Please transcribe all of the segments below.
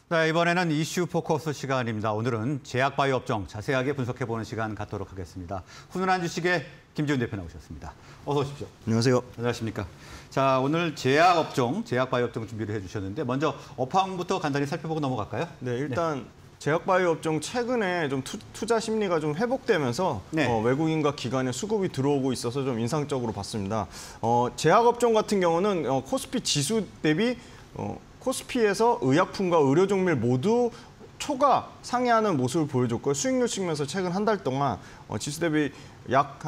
네, 이번에는 이슈 포커스 시간입니다. 오늘은 제약바이오 업종 자세하게 분석해보는 시간 갖도록 하겠습니다. 훈훈한 주식의 김지훈 대표 나오셨습니다. 어서 오십시오. 안녕하세요. 안녕하십니까. 자, 오늘 제약바이오 업종 준비를 해주셨는데 먼저 업황부터 간단히 살펴보고 넘어갈까요? 네, 일단 제약바이오 업종 최근에 좀 투자 심리가 좀 회복되면서 외국인과 기관의 수급이 들어오고 있어서 좀 인상적으로 봤습니다. 제약 업종 같은 경우는 코스피 지수 대비 코스피에서 의약품과 의료종밀 모두 초과 상회하는 모습을 보여줬고요. 수익률 측면에서 최근 한 달 동안 지수 대비 약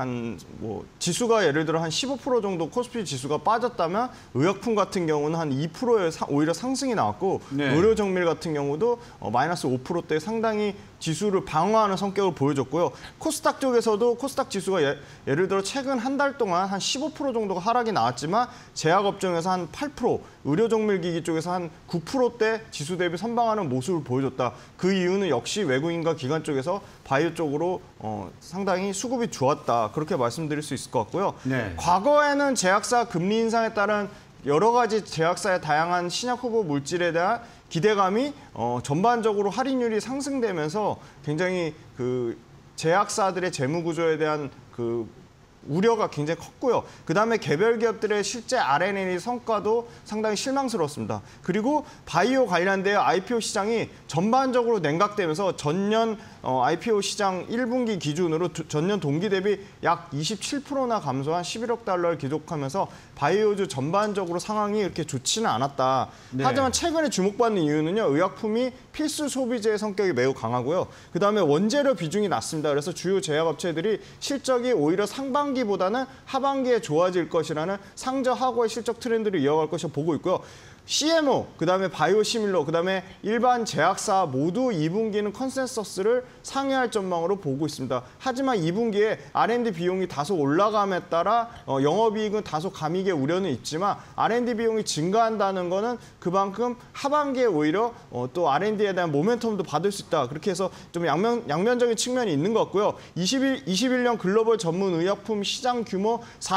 지수가 예를 들어 한 15% 정도 코스피 지수가 빠졌다면 의약품 같은 경우는 한 2%의 오히려 상승이 나왔고 의료정밀 같은 경우도 마이너스 5%대 상당히 지수를 방어하는 성격을 보여줬고요. 코스닥 쪽에서도 코스닥 지수가 예를 들어 최근 한 달 동안 한 15% 정도가 하락이 나왔지만 제약업종에서 한 8%, 의료정밀기기 쪽에서 한 9%대 지수 대비 선방하는 모습을 보여줬다. 그 이유는 역시 외국인과 기관 쪽에서 바이오 쪽으로 상당히 수급이 좋았다. 그렇게 말씀드릴 수 있을 것 같고요. 과거에는 제약사 금리 인상에 따른 여러 가지 제약사의 다양한 신약 후보 물질에 대한 기대감이 전반적으로 할인율이 상승되면서 굉장히 그 제약사들의 재무 구조에 대한 그 우려가 굉장히 컸고요. 그다음에 개별 기업들의 실제 R&D 성과도 상당히 실망스러웠습니다. 그리고 바이오 관련된 IPO 시장이 전반적으로 냉각되면서 전년 IPO 시장 1분기 기준으로 전년 동기 대비 약 27%나 감소한 11억 달러를 기록하면서 바이오주 전반적으로 상황이 이렇게 좋지는 않았다. 하지만 최근에 주목받는 이유는요. 의약품이 필수 소비재의 성격이 매우 강하고요. 그다음에 원재료 비중이 낮습니다. 그래서 주요 제약업체들이 실적이 오히려 상반기보다는 하반기에 좋아질 것이라는 상저하고의 실적 트렌드를 이어갈 것이라 보고 있고요. CMO, 그다음에 바이오시밀러, 그다음에 일반 제약사 모두 2분기는 컨센서스를 상회할 전망으로 보고 있습니다. 하지만 2분기에 R&D 비용이 다소 올라감에 따라 영업이익은 다소 감익의 우려는 있지만 R&D 비용이 증가한다는 거는 그만큼 하반기에 오히려 또 R&D에 대한 모멘텀도 받을 수 있다. 그렇게 해서 좀 양면적인 측면이 있는 것 같고요. 21년 글로벌 전문 의약품 시장 규모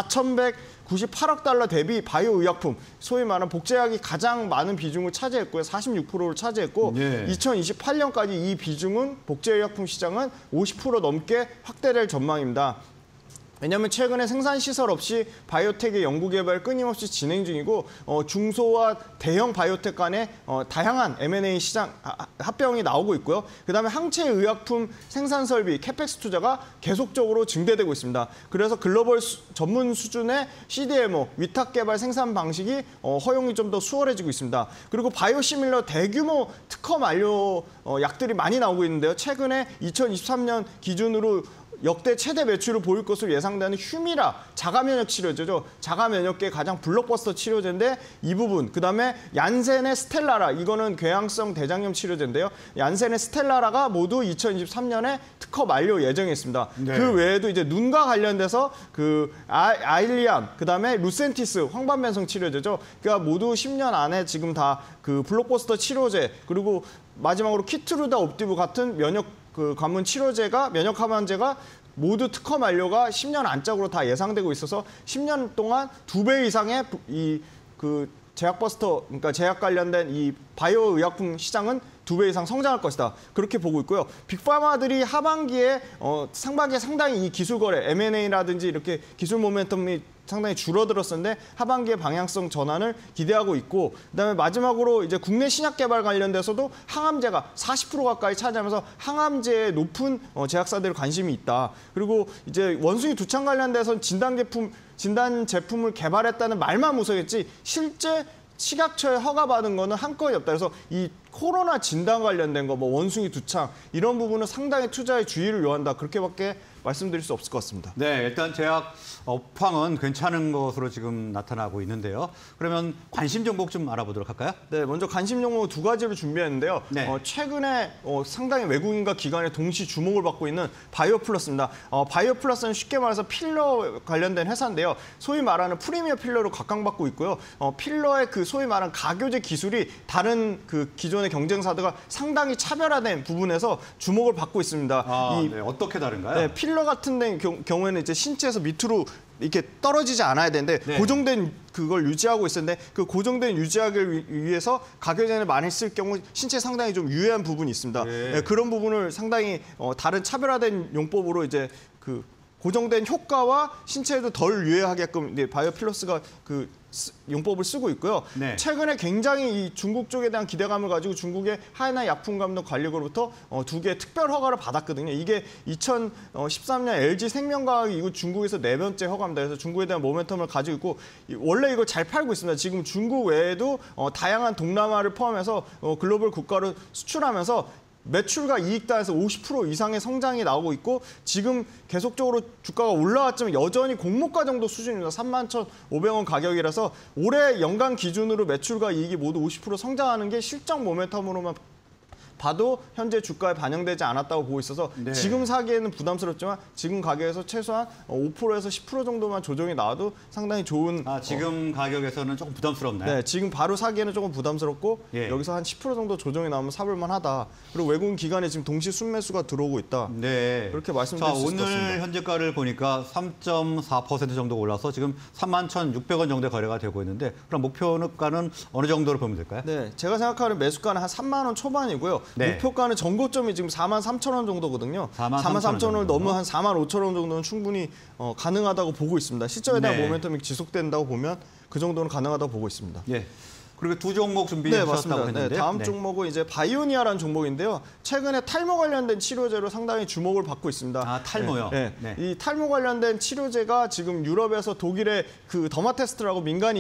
4,198억 달러 대비 바이오 의약품, 소위 말하는 복제약이 가장 많은 비중을 차지했고요. 46%를 차지했고 2028년까지 이 비중은 복제의약품 시장은 50% 넘게 확대될 전망입니다. 왜냐하면 최근에 생산시설 없이 바이오텍의 연구개발 끊임없이 진행 중이고 중소와 대형 바이오텍 간의 다양한 M&A 시장 합병이 나오고 있고요. 그다음에 항체 의약품 생산 설비, 캐펙스 투자가 계속적으로 증대되고 있습니다. 그래서 글로벌 전문 수준의 CDMO, 위탁 개발 생산 방식이 허용이 좀 더 수월해지고 있습니다. 그리고 바이오시밀러 대규모 특허 만료 약들이 많이 나오고 있는데요. 최근에 2023년 기준으로 역대 최대 매출을 보일 것으로 예상되는 휴미라 자가면역 치료제죠. 자가면역계 가장 블록버스터 치료제인데 이 부분, 그다음에 얀센의 스텔라라, 이거는 궤양성 대장염 치료제인데요. 얀센의 스텔라라가 모두 2023년에 특허 만료 예정에 있습니다. 그 외에도 이제 눈과 관련돼서 그 아일리안, 그다음에 루센티스 황반변성 치료제죠. 그러니까 모두 10년 안에 지금 다 그 블록버스터 치료제, 그리고 마지막으로 키트루다 옵티브 같은 면역 관문 치료제가, 면역 항암제가 모두 특허 만료가 10년 안짝으로 다 예상되고 있어서 10년 동안 2배 이상의 제약버스터, 그러니까 제약 관련된 이 바이오 의약품 시장은 2배 이상 성장할 것이다. 그렇게 보고 있고요. 빅파마들이 하반기에 상반기에 상당히 이 기술 거래, M&A라든지 이렇게 기술 모멘텀이 상당히 줄어들었었는데 하반기에 방향성 전환을 기대하고 있고, 그다음에 마지막으로 이제 국내 신약 개발 관련돼서도 항암제가 40% 가까이 차지하면서 항암제에 높은 제약사들 관심이 있다. 그리고 이제 원숭이 두창 관련돼서 진단 제품을 개발했다는 말만 무서웠지 실제 식약처에 허가받은 거는 한 건이 없다. 그래서 이 코로나 진단 관련된 거, 원숭이 두창 이런 부분은 상당히 투자에 주의를 요한다. 그렇게밖에 말씀드릴 수 없을 것 같습니다. 네, 일단 제약 업황은 괜찮은 것으로 지금 나타나고 있는데요. 그러면 관심 종목 좀 알아보도록 할까요? 네, 먼저 관심 종목 2가지를 준비했는데요. 최근에 상당히 외국인과 기관의 동시 주목을 받고 있는 바이오플러스입니다. 바이오플러스는 쉽게 말해서 필러 관련된 회사인데요. 소위 말하는 프리미어 필러로 각광받고 있고요. 필러의 그 소위 말하는 가교제 기술이 다른 그 기존의 경쟁사들과 상당히 차별화된 부분에서 주목을 받고 있습니다. 어떻게 다른가요? 네, 필러 같은 경우에는 이제 신체에서 밑으로 이렇게 떨어지지 않아야 되는데 네. 고정된 그걸 유지하고 있었는데 그 고정된 유지하기 위해서 가격제를 많이 쓸 경우 신체에 상당히 좀 유해한 부분이 있습니다. 네. 네, 그런 부분을 상당히 다른 차별화된 용법으로 이제 그 고정된 효과와 신체에도 덜 유해하게끔 바이오 플러스가 그 용법을 쓰고 있고요. 네. 최근에 굉장히 이 중국 쪽에 대한 기대감을 가지고 중국의 하이나 약품감독관리국으로부터 2개의 특별 허가를 받았거든요. 이게 2013년 LG 생명과학이 이후 중국에서 4번째 허가입니다. 그래서 중국에 대한 모멘텀을 가지고 있고 원래 이걸 잘 팔고 있습니다. 지금 중국 외에도 다양한 동남아를 포함해서 글로벌 국가로 수출하면서 매출과 이익 단에서 50% 이상의 성장이 나오고 있고 지금 계속적으로 주가가 올라왔지만 여전히 공모가 정도 수준입니다. 31,500원 가격이라서 올해 연간 기준으로 매출과 이익이 모두 50% 성장하는 게 실적 모멘텀으로만 봐도 현재 주가에 반영되지 않았다고 보고 있어서 네. 지금 사기에는 부담스럽지만 지금 가격에서 최소한 5%에서 10% 정도만 조정이 나와도 상당히 좋은 지금 가격에서는 조금 부담스럽나요? 네, 지금 바로 사기에는 조금 부담스럽고 예. 여기서 한 10% 정도 조정이 나오면 사볼만 하다. 그리고 외국인 기관에 지금 동시 순매수가 들어오고 있다. 네. 그렇게 말씀드릴 수 있을 것 같습니다. 오늘 현재가를 보니까 3.4% 정도 올라서 지금 31,600원 정도의 거래가 되고 있는데 그럼 목표가는 어느 정도로 보면 될까요? 네, 제가 생각하는 매수가는 한 3만 원 초반이고요. 네. 목표가는 전고점이 지금 43,000원 정도거든요. 43,000원을 넘은 한 45,000원 정도는 충분히 가능하다고 보고 있습니다. 시점에 대한 네. 모멘텀이 지속된다고 보면 그 정도는 가능하다고 보고 있습니다. 예. 그리고 두 종목 준비하셨다고 했는데 네, 다음 종목은 이제 바이오니아라는 종목인데요. 최근에 탈모 관련된 치료제로 상당히 주목을 받고 있습니다. 탈모요? 네. 이 탈모 관련된 치료제가 지금 유럽에서 독일의 그 더마테스트라고 민간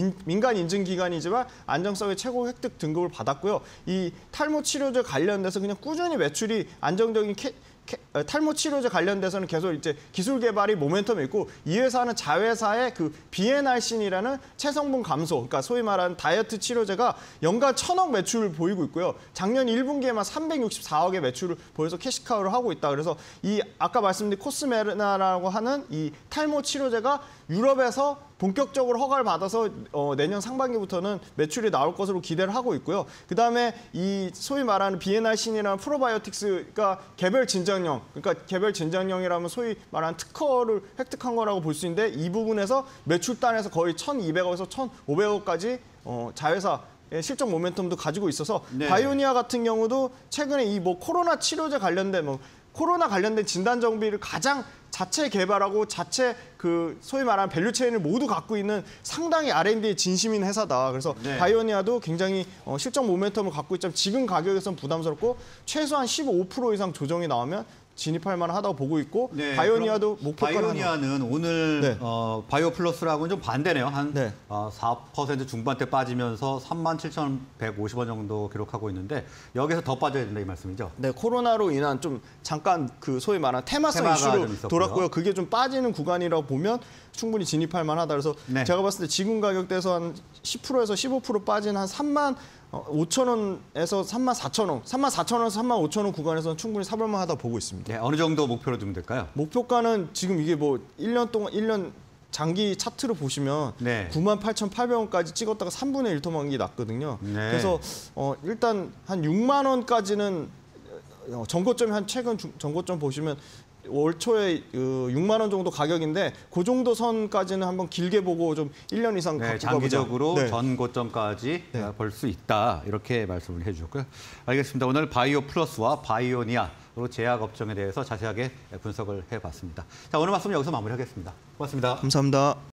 인증 기관이지만 안정성의 최고 획득 등급을 받았고요. 이 탈모 치료제 관련돼서 그냥 꾸준히 매출이 안정적인 탈모 치료제 관련돼서는 계속 이제 기술 개발이 모멘텀이 있고 이 회사는 자회사의 그 비엔알신이라는 체성분 감소, 그러니까 소위 말하는 다이어트 치료제가 연간 1,000억 매출을 보이고 있고요. 작년 1분기에만 364억의 매출을 보여서 캐시카우를 하고 있다. 그래서 이 아까 말씀드린 코스메르나라고 하는 이 탈모 치료제가 유럽에서 본격적으로 허가를 받아서 내년 상반기부터는 매출이 나올 것으로 기대를 하고 있고요. 그다음에 이 소위 말하는 비엔알신이라는 프로바이오틱스가 개별 진정령, 그러니까 개별 진정령이라면 소위 말하는 특허를 획득한 거라고 볼 수 있는데 이 부분에서 매출단에서 거의 1,200억에서 1,500억까지 자회사 실적 모멘텀도 가지고 있어서 네. 바이오니아 같은 경우도 최근에 이 코로나 치료제 관련된 코로나 관련된 진단 정비를 가장 자체 개발하고 자체 그 소위 말하는 밸류체인을 모두 갖고 있는 상당히 R&D에 진심인 회사다. 그래서 네. 바이오니아도 굉장히 실적 모멘텀을 갖고 있지만 지금 가격에서는 부담스럽고 최소한 15% 이상 조정이 나오면 진입할 만하다고 보고 있고 네, 바이오니아도 목표가는 바이오니아는 오늘 네. 바이오 플러스라고는 좀 반대네요. 한 네. 4% 중반대 빠지면서 37,150원 정도 기록하고 있는데 여기서 더 빠져야 된다 이 말씀이죠? 네, 코로나로 인한 좀 잠깐 그 소위 말하는 테마성 이슈로 돌았고요. 그게 좀 빠지는 구간이라고 보면 충분히 진입할 만하다. 그래서 네. 제가 봤을 때 지금 가격대에서 한 10%에서 15% 빠진 한 35,000원에서 34,000원, 34,000원에서 35,000원 구간에서는 충분히 사볼만 하다 보고 있습니다. 네, 어느 정도 목표로 두면 될까요? 목표가는 지금 이게 1년 장기 차트를 보시면 네. 98,800원까지 찍었다가 3분의 1 토막이 났거든요. 네. 그래서 일단 한 6만 원까지는 전고점이 최근 전고점 보시면 올 초에 6만 원 정도 가격인데 그 정도 선까지는 한번 길게 보고 좀 1년 이상 갖고 장기적으로 전 고점까지 볼 수 있다 이렇게 말씀을 해주셨고요. 알겠습니다. 오늘 바이오 플러스와 바이오니아로 제약 업종에 대해서 자세하게 분석을 해봤습니다. 자, 오늘 말씀 여기서 마무리하겠습니다. 고맙습니다. 감사합니다.